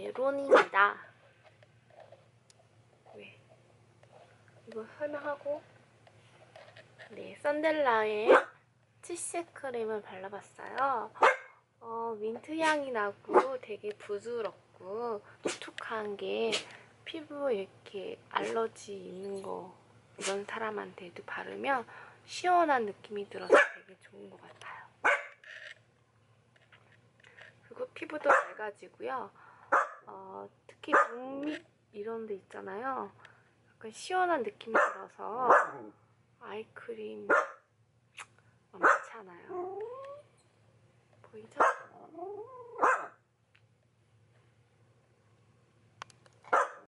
네, 론입니다. 네, 이거 설명하고, 네, 선델라의 치스 크림을 발라봤어요. 민트 향이 나고 되게 부드럽고 촉촉한 게 피부 이렇게 알러지 있는 거 이런 사람한테도 바르면 시원한 느낌이 들어서 되게 좋은 것 같아요. 그리고 피부도 맑아지고요. 특히 목 밑 이런 데 있잖아요. 약간 시원한 느낌이 들어서 아이크림 만만치 않아요. 보이죠?